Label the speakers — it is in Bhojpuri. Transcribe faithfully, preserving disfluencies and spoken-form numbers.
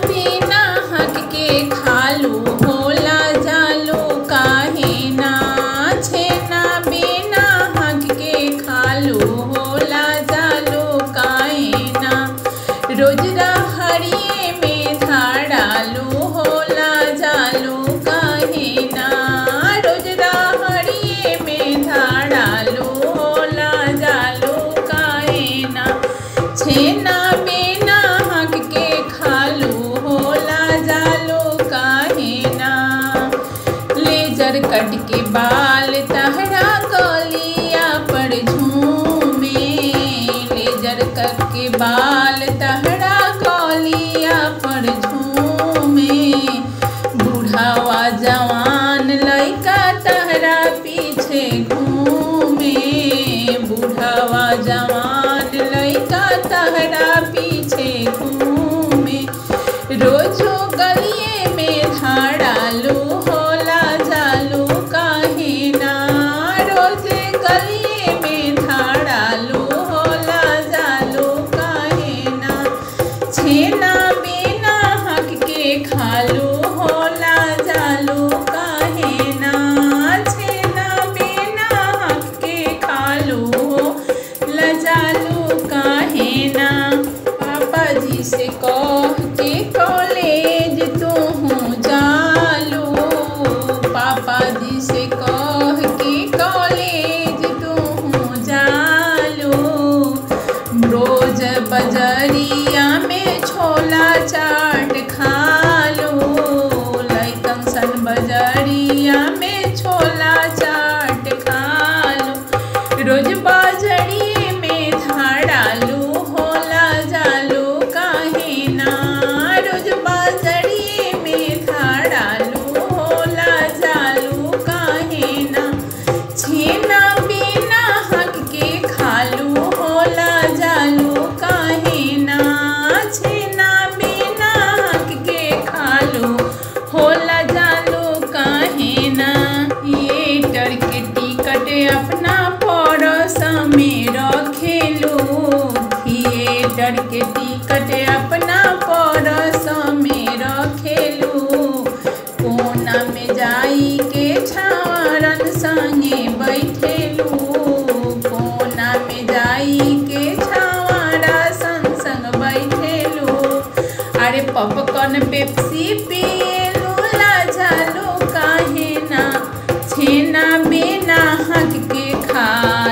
Speaker 1: बिना हक के खालू होला जालू काहे ना। छेना बिना हक के खालू होला जालू काहे ना। रोज रहरिये में धाड़ालू होला जालू काहे ना। रोज रहरिये में धाड़ालू होला जालू काहे ना। छेना बिना हक के खालू होला जालू काहे ना। लेजर कट के बाल तहरा गलिया पर झूमे। लेजर कट के बाल तहरा गलिया पर झूमे। बूढ़ावा जवान लइका तहरा पीछे घूमे। बूढ़ावा जवान लइका तहरा पीछे घूमे। रोजो गलिये में धाड़ालू होला जालू काहे ना। रोज गलिये में धाड़ालू होला जालू काहे ना। छेना बिना हक के खालू होला जालू काहे ना। छेना बिना हक के खालू होला जालू काहे ना। पापा जी से कह के कॉलेज तू जालू। पापा जी से कह के कॉलेज तू जालू। रोज बजरिया में छोला चाट खालू। लइकन सन बजरिया में छोला चाट खालू। रोज बजरिये में धाड़ालू होला जालू काहे ना। रोज बजरिये में धाड़ालू होला जालू काहे ना। छेना बिना हक के खालू होला जालू काहे ना। छेना बिना हक के खालू होला जालू काहे ना। थिएटर के टिकट अपना पर्स में रखेलू। थिएटर के टिकट अपना पर्स में रखेलू। कोना में जाई के छावरन संगे बैठेलू। कोना में जाई के छावरा संग संग बैठेलू। अरे पॉपकॉर्न पेप्सी पिएलू ला जालू काहे ना। छेना बिना हक के खा